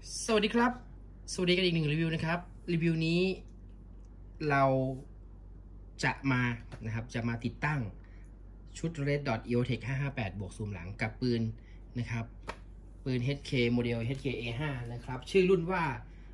สวัสดีครับสวัสดีกันอีกหนึ่งรีวิวนะครับรีวิวนี้เราจะมาติดตั้งชุด Red Dot EOTech 558บวกซูมหลังกับปืนนะครับปืน HK โมเดล HK A5 นะครับชื่อรุ่นว่า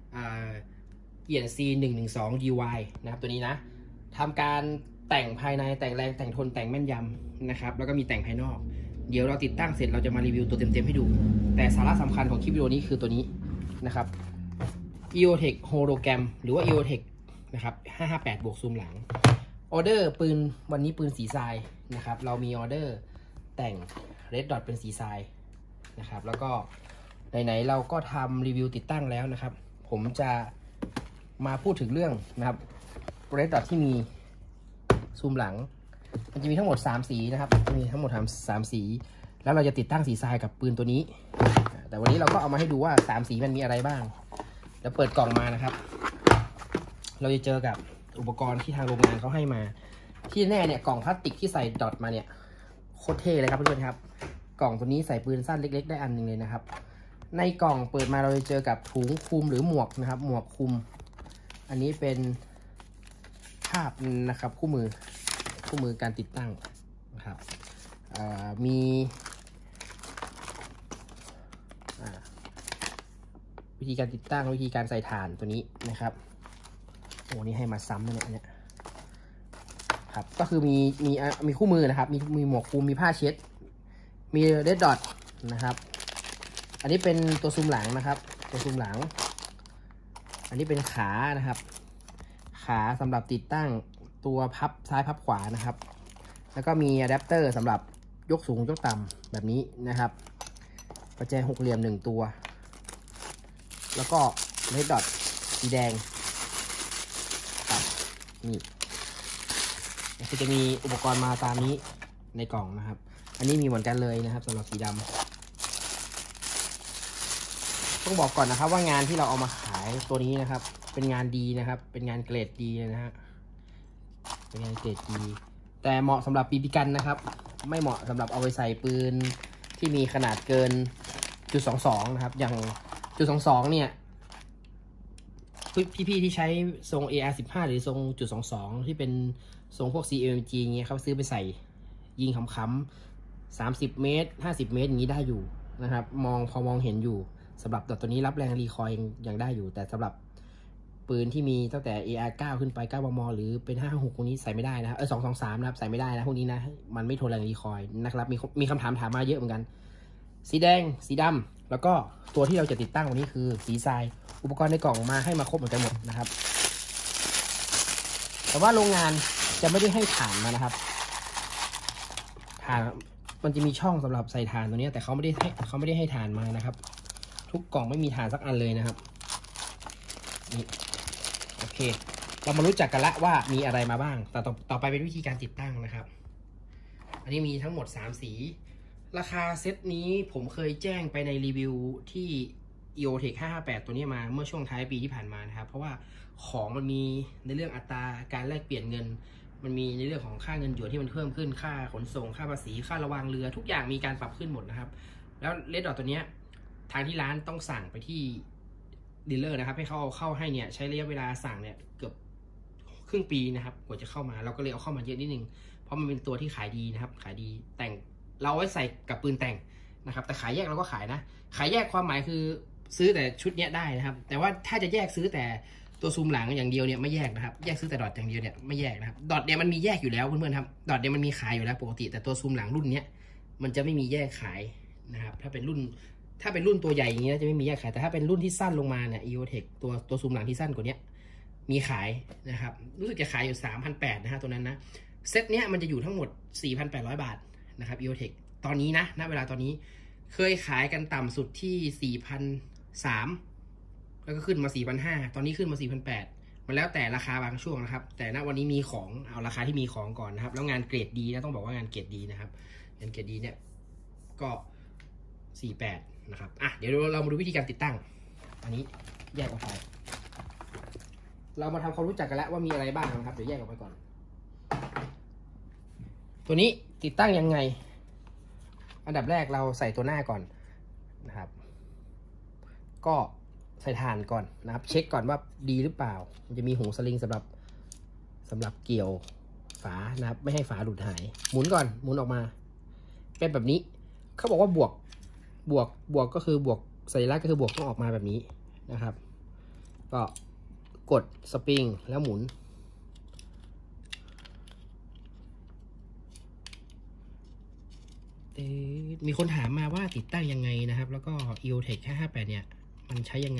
ENC 112 DY นะครับตัวนี้นะทำการแต่งภายในแต่งแรงแต่งทนแต่งแม่นยำนะครับแล้วก็มีแต่งภายนอกเดี๋ยวเราติดตั้งเสร็จเราจะมารีวิวตัวเต็มๆให้ดูแต่สาระสำคัญของคลิปวิดีโอนี้คือตัวนี้นะครับ EOTech Hologram หรือว่า EOTech นะครับ558บวกซูมหลังออเดอร์ปืนวันนี้ปืนสีทรายนะครับเรามีออเดอร์แต่ง Red Dot เป็นสีทรายนะครับแล้วก็ไหนๆเราก็ทำรีวิวติดตั้งแล้วนะครับผมจะมาพูดถึงเรื่องนะครับ Red Dot ที่มีซูมหลังมันจะมีทั้งหมด3สีนะครับมีทั้งหมด3สีแล้วเราจะติดตั้งสีทรายกับปืนตัวนี้แต่วันนี้เราก็เอามาให้ดูว่า3สีมันมีอะไรบ้างแล้วเปิดกล่องมานะครับเราจะเจอกับอุปกรณ์ที่ทางโรงงานเขาให้มาที่แน่เนี่ยกล่องพลาสติกที่ใส่ดอทมาเนี่ยโคตรเท่เลยครับเพื่อนๆครับกล่องตัวนี้ใส่ปืนสั้นเล็กๆได้อันหนึ่งเลยนะครับในกล่องเปิดมาเราจะเจอกับถุงคลุมหรือหมวกนะครับหมวกคลุมอันนี้เป็นภาพนะครับคู่มือการติดตั้งนะครับมีวิธีการติดตั้งวิธีการใส่ถ่านตัวนี้นะครับโอ้นี่ให้มาซ้ำเลยเนี่ยครับก็คือมีคู่มือนะครับมีหมวกคลุมมีผ้าเช็ดมีเรดดอทนะครับอันนี้เป็นตัวซูมหลังนะครับตัวซูมหลังอันนี้เป็นขานะครับขาสำหรับติดตั้งตัวพับซ้ายพับขวานะครับแล้วก็มีอะแดปเตอร์สำหรับยกสูงยกต่ำแบบนี้นะครับประแจหกเหลี่ยม1ตัวแล้วก็เรดดอทสีแดงครับนี่คือจะมีอุปกรณ์มาตามนี้ในกล่องนะครับอันนี้มีเหมือนกันเลยนะครับสำหรับสีดำต้องบอกก่อนนะครับว่างานที่เราเอามาขายตัวนี้นะครับเป็นงานดีนะครับเป็นงานเกรดดีนะฮะเป็นงานเกรดดีแต่เหมาะสำหรับปีกันนะครับไม่เหมาะสำหรับเอาไปใส่ปืนที่มีขนาดเกิน.22นะครับอย่าง.22เนี่ยพี่ๆที่ใช้ทรง AR15 หรือทรง.22ที่เป็นทรงพวก CMG เงี้ยเขาซื้อไปใส่ยิงขำๆ30 เมตร50 เมตรอย่างนี้ได้อยู่นะครับพอมองเห็นอยู่สำหรับตัวนี้รับแรงรีคอยยังได้อยู่แต่สำหรับปืนที่มีตั้งแต่ AR9 ขึ้นไป9 มมหรือเป็น556พวกนี้ใส่ไม่ได้นะครับ223นะครับใส่ไม่ได้นะพวกนี้นะมันไม่ทนแรงรีคอยนะครับมีคำถามมาเยอะเหมือนกันสีแดงสีดำแล้วก็ตัวที่เราจะติดตั้งวันนี้คือสีทรายอุปกรณ์ในกล่องมาให้มาครบเหมือนกันหมดนะครับแต่ว่าโรงงานจะไม่ได้ให้ถ่านมานะครับถ่านมันจะมีช่องสำหรับใส่ถ่านตัวนี้แต่เขาไม่ได้ให้ถ่านมานะครับทุกกล่องไม่มีถ่านสักอันเลยนะครับนี่โอเคเรามารู้จักกันละว่ามีอะไรมาบ้างแต่ต่อไปเป็นวิธีการติดตั้งนะครับอันนี้มีทั้งหมด3สีราคาเซตนี้ผมเคยแจ้งไปในรีวิวที่ EOTech 558ตัวนี้มาเมื่อช่วงท้ายปีที่ผ่านมานะครับเพราะว่าของมันมีในเรื่องอัตราการแลกเปลี่ยนเงินมันมีในเรื่องของค่าเงินหยวนที่มันเพิ่มขึ้นค่าขนส่งค่าภาษีค่าระวางเรือทุกอย่างมีการปรับขึ้นหมดนะครับแล้วเรดดอทตัวนี้ทางที่ร้านต้องสั่งไปที่ดีลเลอร์นะครับให้เขาเอาเข้าให้เนี่ยใช้ระยะเวลาสั่งเนี่ยเกือบครึ่งปีนะครับกว่าจะเข้ามาเราก็เลยเอาเข้ามาเยอะนิดนึงเพราะมันเป็นตัวที่ขายดีนะครับขายดีแต่งเราไว้ใส่กับปืนแต่งนะครับแต่ขายแยกเราก็ขายนะขายแยกความหมายคือซื้อแต่ชุดเนี้ยได้นะครับแต่ว่าถ้าจะแยกซื้อแต่ตัวซูมหลังอย่างเดียวเนี่ยไม่แยกนะครับแยกซื้อแต่ดอทอย่างเดียวเนี่ยไม่แยกนะครับดอทเนี่ยมันมีแยกอยู่แล้วเพื่อนๆครับดอทเนี่ยมันมีขายอยู่แล้วปกติแต่ตัวซูมหลังรุ่นเนี้ยมันจะไม่มีแยกขายนะครับถ้าเป็นรุ่นตัวใหญ่อย่างเงี้ยจะไม่มีแยกขายแต่ถ้าเป็นรุ่นที่สั้นลงมาเนี่ย EOTech ตัวซูมหลังที่สั้นกว่านี้มีขายนะครับรู้สึกจะขายอยู่ 3,800 นะฮะตัวนั้นนะเซตเนี้ยมันจะอยู่ทั้งหมด 4,800 บาทนะครับ EOTech ตอนนี้นะณเวลาตอนนี้เคยขายกันต่ำสุดที่ 4,300 แล้วก็ขึ้นมา 4,500 ตอนนี้ขึ้นมา 4,800 มันแล้วแต่ราคาบางช่วงนะครับแต่ณวันนี้มีของเอาราคาที่มีของก่อนนะครับแล้วงานเกรดดีนะต้องบอกว่างานเกรดดีนะครับงานเกรดดีเนี่ยก็48นะครับเดี๋ยวเรามาดูวิธีการติดตั้งอันนี้แยกออกไปเรามาทำความรู้จักกันแล้วว่ามีอะไรบ้างนะครับเดี๋ยวแยกออกไปก่อนตัวนี้ติดตั้งยังไงอันดับแรกเราใส่ตัวหน้าก่อนนะครับก็ใส่ถ่านก่อนนะครับเช็คก่อนว่าดีหรือเปล่ามันจะมีหูสลิงสำหรับเกี่ยวฝานะครับไม่ให้ฝาหลุดหายหมุนก่อนหมุนออกมาเป็นแบบนี้เขาบอกว่าบวกก็คือบวกสัญลักษณ์ก็คือบวกต้องออกมาแบบนี้นะครับก็กดสปริงแล้วหมุนมีคนถามมาว่าติดตั้งยังไงนะครับแล้วก็ EOTech 558เนี่ยมันใช้ยังไง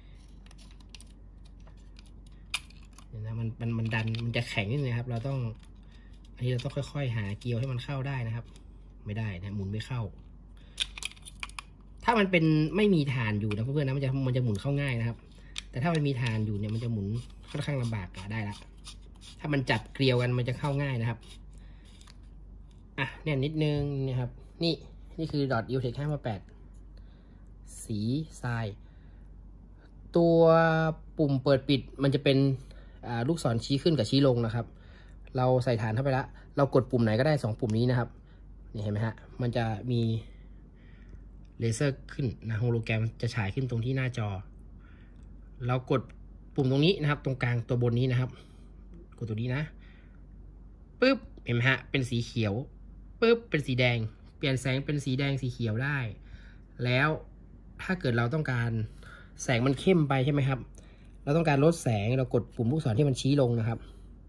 นะมันดันมันจะแข็งนิดนึงครับเราต้องอันนี้เราต้องค่อยๆหาเกลียวให้มันเข้าได้นะครับไม่ได้นะหมุนไม่เข้าถ้ามันเป็นไม่มีฐานอยู่นะเพื่อนๆนะมันจะหมุนเข้าง่ายนะครับแต่ถ้ามันมีฐานอยู่เนี่ยมันจะหมุนค่อนข้างลำบากได้ละถ้ามันจับเกลียวกันมันจะเข้าง่ายนะครับอ่ะเนี่ยนิดนึงนะครับนี่คือ EOTech 558สีทรายตัวปุ่มเปิดปิดมันจะเป็นลูกศรชี้ขึ้นกับชี้ลงนะครับเราใส่ฐานเข้าไปแล้วเรากดปุ่มไหนก็ได้2ปุ่มนี้นะครับนี่เห็นไหมฮะมันจะมีเลเซอร์ขึ้นนะโฮโลแกรมจะฉายขึ้นตรงที่หน้าจอเรากดปุ่มตรงนี้นะครับตรงกลางตัวบนนี้นะครับกดตัวนี้นะปึ๊บเห็นไหมฮะเป็นสีเขียวปึ๊บเป็นสีแดงเปลี่ยนแสงเป็นสีแดงสีเขียวได้แล้วถ้าเกิดเราต้องการแสงมันเข้มไปใช่ไหมครับเราต้องการลดแสงเรากดปุ่มลูกศรที่มันชี้ลงนะครับ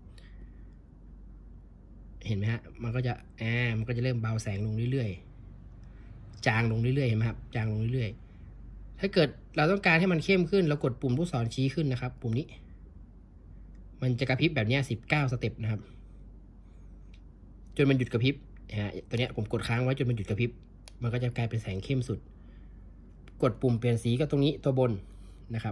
เห็นไหมฮะมันก็จะเริ่มเบาแสงลงเรื่อยๆจางลงเรื่อยๆเห็นไหมครับจางลงเรื่อยๆถ้าเกิดเราต้องการให้มันเข้มขึ้นเรากดปุ่มลูกศรชี้ขึ้นนะครับปุ่มนี้มันจะกระพริบแบบนี้19 สเต็ปนะครับจนมันหยุดกระพริบตัวเนี้ยผมกดค้างไว้จนมันหยุดกระพริบมันก็จะกลายเป็นแสงเข้มสุดกดปุ่มเปลี่ยนสีก็ตรงนี้ตัวบนนะครับ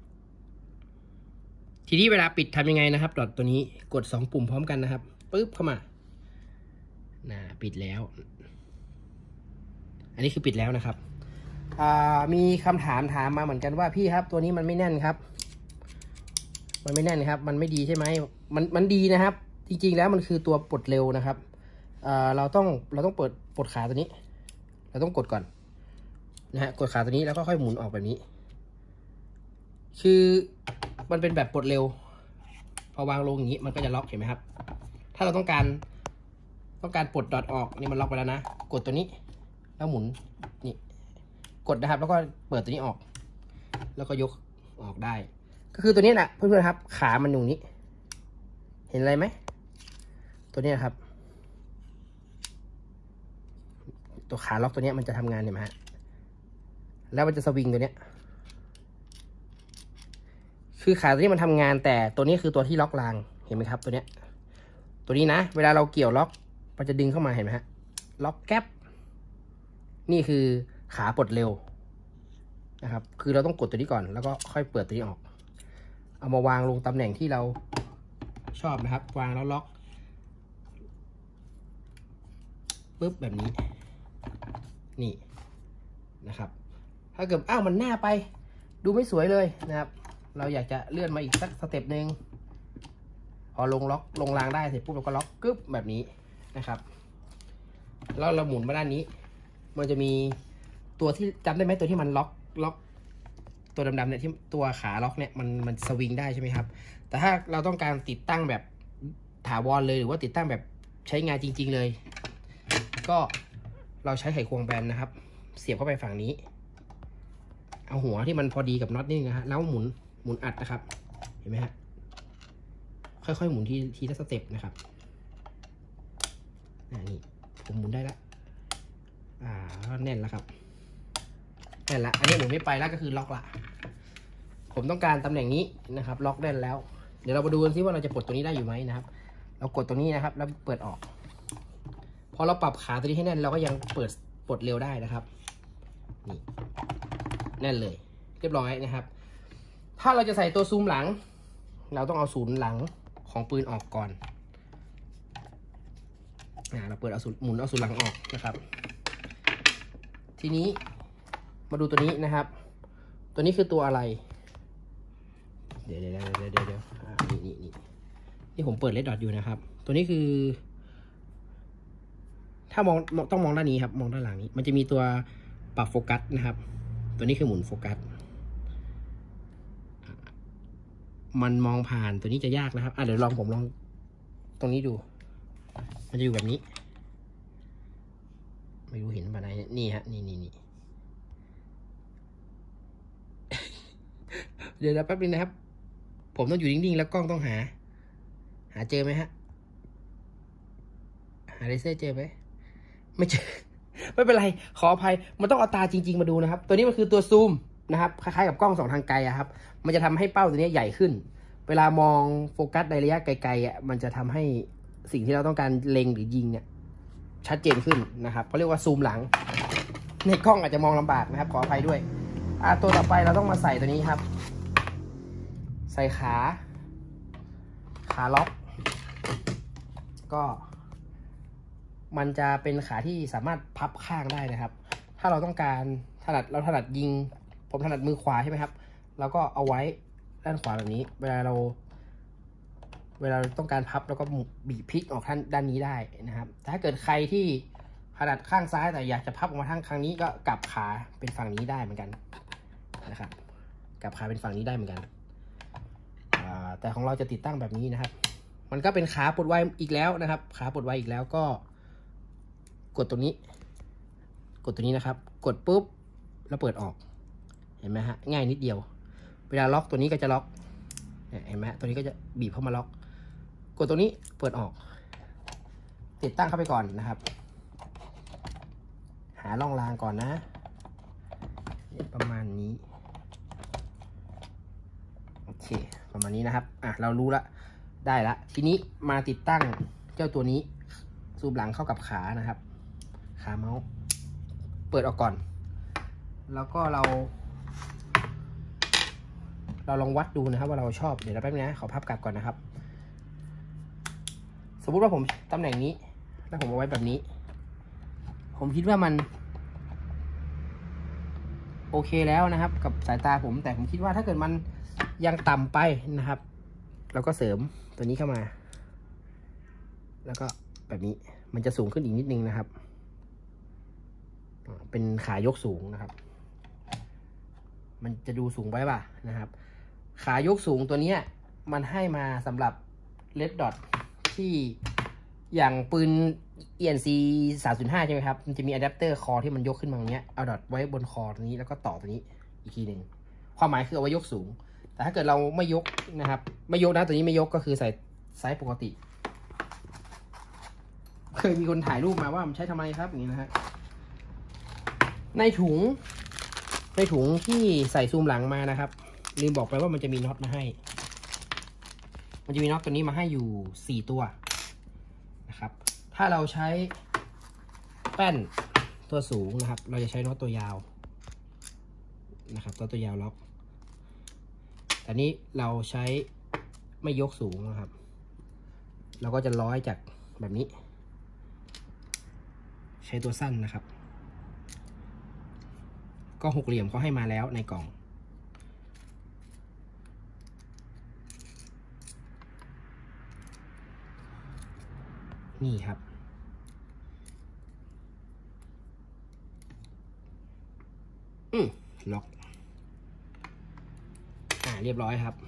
ทีนี้เวลาปิดทำยังไงนะครับตัวนี้กด2ปุ่มพร้อมกันนะครับปึ๊บเข้ามาปิดแล้วอันนี้คือปิดแล้วนะครับมีคำถามมาเหมือนกันว่าพี่ครับตัวนี้มันไม่แน่นครับมันไม่แน่นครับมันไม่ดีใช่ไหมมันดีนะครับจริงๆแล้วมันคือตัวปลดเร็วนะครับเราต้องปลดขาตัวนี้เราต้องกดก่อนนะฮะกดขาตัวนี้แล้วก็ค่อยหมุนออกแบบนี้คือมันเป็นแบบปลดเร็วพอวางลงอย่างนี้มันก็จะล็อกเห็นไหมครับถ้าเราต้องการปลดดอทออกนี่มันล็อกไปแล้วนะกดตัวนี้แล้วหมุนนี่กดนะครับแล้วก็เปิดตัวนี้ออกแล้วก็ยกออกได้ก็คือตัวนี้แหละเพื่อนๆครับขามันอยู่นี้เห็นอะไรไหมตัวนี้ครับตัวขาล็อกตัวนี้มันจะทำงานเห็นไหมฮะแล้วมันจะสวิงตัวนี้คือขาตัวนี้มันทำงานแต่ตัวนี้คือตัวที่ล็อกรางเห็นไหมครับตัวนี้นะเวลาเราเกี่ยวล็อกมันจะดึงเข้ามาเห็นไหมฮะล็อกแก๊ปนี่คือขาปลดเร็วนะครับคือเราต้องกดตัวนี้ก่อนแล้วก็ค่อยเปิดตัวนี้ออกเอามาวางลงตำแหน่งที่เราชอบนะครับวางแล้วล็อกปึ๊บแบบนี้นี่นะครับถ้าเกิดมันหน้าไปดูไม่สวยเลยนะครับเราอยากจะเลื่อนมาอีกสักสเต็ปหนึ่งพอลงรางได้เสร็จปุ๊บเราก็ล็อกกึ๊บแบบนี้นะครับแล้วเราหมุนมาด้านนี้มันจะมีตัวที่จำได้ไหมตัวที่มันล็อกตัวดำๆเนี่ยที่ตัวขาล็อกเนี่ยมันสวิงได้ใช่ไหมครับแต่ถ้าเราต้องการติดตั้งแบบถาวรเลยหรือว่าติดตั้งแบบใช้งานจริงๆเลยก็เราใช้ไขควงแบนนะครับเสียบเข้าไปฝั่งนี้เอาหัวที่มันพอดีกับน็อตนี่นะฮะแล้วหมุนอัดนะครับเห็นไหมฮะค่อยๆหมุนทีละสเต็ปนะครับนี่ผมหมุนได้แล้วแน่นแล้วครับแน่นละอันนี้หมุนไม่ไปแล้วก็คือล็อกละผมต้องการตำแหน่งนี้นะครับล็อกแน่นแล้วเดี๋ยวเรามาดูกันซิว่าเราจะปลดตัวนี้ได้อยู่ไหมนะครับเรากดตัวนี้นะครับแล้วเปิดออกพอเราปรับขาตัวนี้ให้แน่นเราก็ยังปลดเร็วได้นะครับนี่แน่นเลยเรียบร้อยนะครับถ้าเราจะใส่ตัวซูมหลังเราต้องเอาศูนย์หลังของปืนออกก่อนเราเปิดหมุนเอาศูนย์หลังออกนะครับทีนี้มาดูตัวนี้นะครับตัวนี้คือตัวอะไรเดี๋ยวนี่ผมเปิดเลดดอทอยู่นะครับตัวนี้คือถ้ามองต้องมองด้านนี้ครับมองด้านหลังนี้มันจะมีตัวปรับโฟกัสนะครับตัวนี้คือหมุนโฟกัสมันมองผ่านตัวนี้จะยากนะครับเดี๋ยวผมลองตรงนี้ดู มันจะอยู่แบบนี้ ไม่รู้เห็นป่ะไหนนี่ฮะนี่ เดี๋ยวแป๊บนึงนะครับ ผมต้องอยู่นิ่งๆแล้วกล้องต้องหาเจอไหมฮะหาเลเซอร์เจอไหมไม่เจอ ไม่เป็นไรขออภัยมันต้องเอาตาจริงๆมาดูนะครับตัวนี้มันคือตัวซูมนะครับคล้ายๆกับกล้อง2 ทางไกลครับมันจะทำให้เป้าตัวนี้ใหญ่ขึ้นเวลามองโฟกัสในระยะไกลๆมันจะทำให้สิ่งที่เราต้องการเล็งหรือยิงเนี่ยชัดเจนขึ้นนะครับเขาเรียกว่าซูมหลังในกล้องอาจจะมองลำบากนะครับขออภัยด้วยตัวต่อไปเราต้องมาใส่ตัวนี้ครับใส่ขาล็อกก็มันจะเป็นขาที่สามารถพับข้างได้นะครับถ้าเราต้องการเราถนัดยิงผมถนัดมือขวาใช่ไหมครับเราก็เอาไว้ด้านขวาแบบนี้เวลาเราต้องการพับแล้วก็บีบพลิกออกด้านนี้ได้นะครับถ้าเกิดใครที่ถนัดข้างซ้ายแต่อยากจะพับออกมาทางนี้ก็กลับขาเป็นฝั่งนี้ได้เหมือนกันนะครับกลับขาเป็นฝั่งนี้ได้เหมือนกันแต่ของเราจะติดตั้งแบบนี้นะครับมันก็เป็นขาปลดไวอีกแล้วนะครับขาปลดไวอีกแล้วก็กดตัวนี้นะครับกดปุ๊บแล้วเปิดออกเห็นไหมฮะง่ายนิดเดียวเวลาล็อกตัวนี้ก็จะล็อกเห็นไหมตัวนี้ก็จะบีบเข้ามาล็อกกดตัวนี้เปิดออกติดตั้งเข้าไปก่อนนะครับหาร่องรางก่อนนะประมาณนี้โอเคประมาณนี้นะครับเรารู้ละได้ละทีนี้มาติดตั้งเจ้าตัวนี้ซูมหลังเข้ากับขานะครับขาเมาส์เปิดออกก่อนแล้วก็เราลองวัดดูนะครับว่าเราชอบเดี๋ยวแป๊บนึงนะขอพับกลับก่อนนะครับสมมุติว่าผมตำแหน่งนี้แล้วผมเอาไว้แบบนี้ผมคิดว่ามันโอเคแล้วนะครับกับสายตาผมแต่ผมคิดว่าถ้าเกิดมันยังต่ำไปนะครับเราก็เสริมตัวนี้เข้ามาแล้วก็แบบนี้มันจะสูงขึ้นอีกนิดนึงนะครับเป็นขายกสูงนะครับมันจะดูสูงไปป่ะนะครับขายกสูงตัวนี้มันให้มาสำหรับเลดดอทที่อย่างปืน ENC 305ใช่ไหมครับมันจะมีอะแดปเตอร์คอที่มันยกขึ้นมาตรงนี้เอาดอทไว้บนคอตรงนี้แล้วก็ต่อตัวนี้อีกทีหนึ่งความหมายคือเอาไว้ยกสูงแต่ถ้าเกิดเราไม่ยกนะครับไม่ยกนะตัวนี้ไม่ยกก็คือใส่ไซส์ปกติเคยมีคนถ่ายรูปมาว่ามันใช้ทำไมครับอย่างนี้นะฮะในถุงที่ใส่ซูมหลังมานะครับลืมบอกไปว่ามันจะมีน็อตมาให้มันจะมีน็อตตัวนี้มาให้อยู่4ตัวนะครับถ้าเราใช้แป้นตัวสูงนะครับเราจะใช้น็อตตัวยาวนะครับตัวยาวล็อกแต่นี้เราใช้ไม่ยกสูงนะครับเราก็จะร้อยจากแบบนี้ใช้ตัวสั้นนะครับก็6 เหลี่ยมเขาให้มาแล้วในกล่องนี่ครับล็อกเรียบร้อยครับ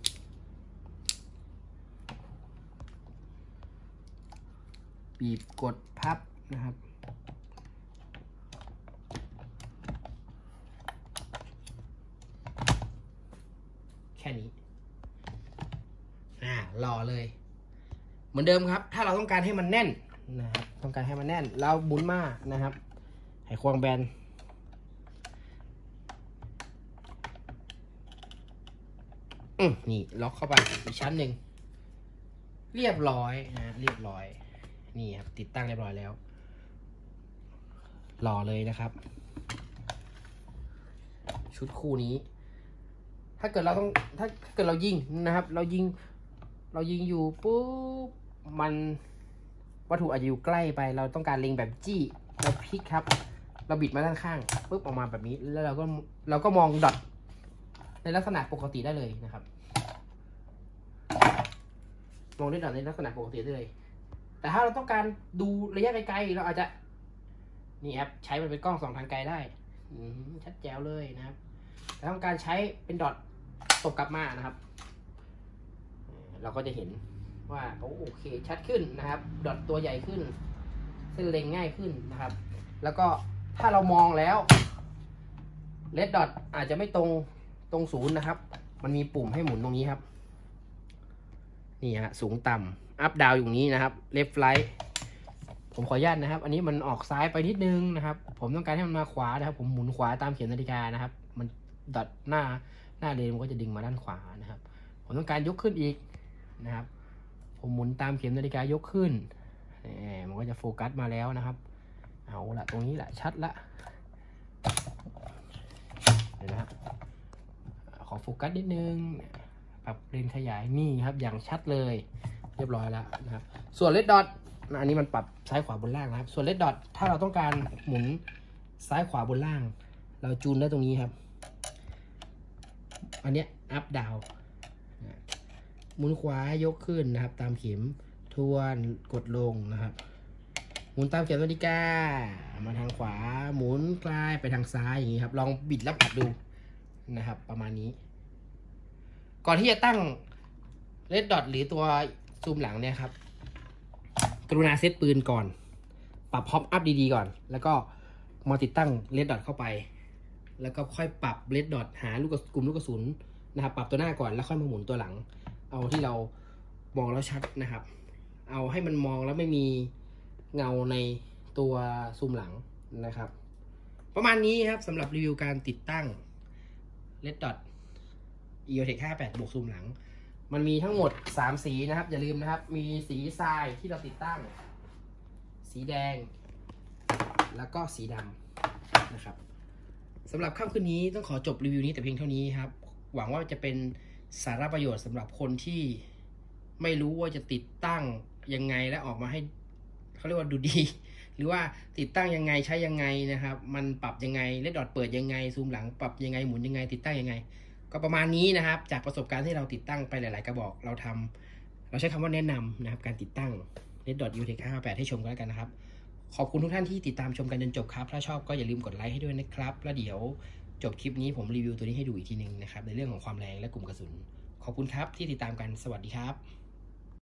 บีบกดพับนะครับแค่นี้รอเลยเหมือนเดิมครับถ้าเราต้องการให้มันแน่นนะครับต้องการให้มันแน่นเราบุนมานะครับให้ควงแบนนี่ล็อกเข้าไปอีกชั้นหนึ่งเรียบร้อยนะเรียบร้อยนี่ครับติดตั้งเรียบร้อยแล้วรอเลยนะครับชุดคู่นี้ถ้าเกิดเรายิงนะครับเรายิงอยู่ปุ๊บมันวัตถุอาจจะอยู่ใกล้ไปเราต้องการเล็งแบบจี้เราพลิกครับเราบิดมาด้านข้างปุ๊บออกมาแบบนี้แล้วเราก็มองดอทในลักษณะปกติได้เลยนะครับมองด้วยดอทในลักษณะปกติได้เลยแต่ถ้าเราต้องการดูระยะไกลๆเราอาจจะนี่ครับใช้มันเป็นกล้อง2 ทางไกลได้ชัดแจ๋วเลยนะครับแต่ต้องการใช้เป็นดอทตบกลับมานะครับเราก็จะเห็นว่าโอเคชัดขึ้นนะครับดอทตัวใหญ่ขึ้นเส้นเล็งง่ายขึ้นนะครับแล้วก็ถ้าเรามองแล้วเลดดอทอาจจะไม่ตรงศูนย์นะครับมันมีปุ่มให้หมุนตรงนี้ครับนี่ฮะสูงต่ำอัพดาวอยู่นี้นะครับเลฟไลท์ผมขออนุญาตนะครับอันนี้มันออกซ้ายไปนิดนึงนะครับผมต้องการให้มันมาขวานะครับผมหมุนขวาตามเข็มนาฬิกานะครับมันดอทหน้าเลนมันก็จะดึงมาด้านขวานะครับผมต้องการยกขึ้นอีกนะครับผมหมุนตามเข็มนาฬิกายกขึ้นมันก็จะโฟกัสมาแล้วนะครับเอาละตรงนี้แหละชัดละเดี๋ยวนะครับขอโฟกัสนิดนึงปรับเลนขยายนี่ครับอย่างชัดเลยเรียบร้อยแล้วนะครับส่วนเลดดอทอันนี้มันปรับซ้ายขวาบนล่างนะครับส่วนเลดดอทถ้าเราต้องการหมุนซ้ายขวาบนล่างเราจูนได้ตรงนี้ครับอันนี้อัพดาวหมุนขวายกขึ้นนะครับตามเข็มทวนกดลงนะครับหมุนตามเข็มนาฬิกามาทางขวาหมุนคลายไปทางซ้ายอย่างนี้ครับลองบิดแล้วปัดดูนะครับประมาณนี้ก่อนที่จะตั้งเลดดอทหรือตัวซูมหลังเนี่ยครับกรุณาเซตปืนก่อนปรับพ็อปอัพดีๆก่อนแล้วก็มาติดตั้งเลดดอทเข้าไปแล้วก็ค่อยปรับเลดดอทหากลุ่มลูกกระสุนนะครับปรับตัวหน้าก่อนแล้วค่อยมาหมุนตัวหลังเอาที่เรามองแล้วชัดนะครับเอาให้มันมองแล้วไม่มีเงาในตัวซูมหลังนะครับประมาณนี้ครับสำหรับรีวิวการติดตั้ง Red Dot EOTech 58 บวกซูมหลังมันมีทั้งหมด3สีนะครับอย่าลืมนะครับมีสีทรายที่เราติดตั้งสีแดงแล้วก็สีดำนะครับสำหรับค่ำคืนนี้ต้องขอจบรีวิวนี้แต่เพียงเท่านี้ครับหวังว่าจะเป็นสาระประโยชน์สำหรับคนที่ไม่รู้ว่าจะติดตั้งยังไงและออกมาให้เขาเรียกว่าดูดีหรือว่าติดตั้งยังไงใช้ยังไงนะครับมันปรับยังไงเลดดอทเปิดยังไงซูมหลังปรับยังไงหมุนยังไงติดตั้งยังไงก็ประมาณนี้นะครับจากประสบการณ์ที่เราติดตั้งไปหลายๆกระบอกเราใช้คำว่าแนะนำนะครับการติดตั้ง Red Dot EOTech 58ให้ชมกันแล้วกันนะครับขอบคุณทุกท่านที่ติดตามชมกันจนจบครับถ้าชอบก็อย่าลืมกดไลค์ให้ด้วยนะครับแล้วเดี๋ยวจบคลิปนี้ผมรีวิวตัวนี้ให้ดูอีกทีนึงนะครับในเรื่องของความแรงและกลุ่มกระสุนขอบคุณครับที่ติดตามกันสวัสดีครับ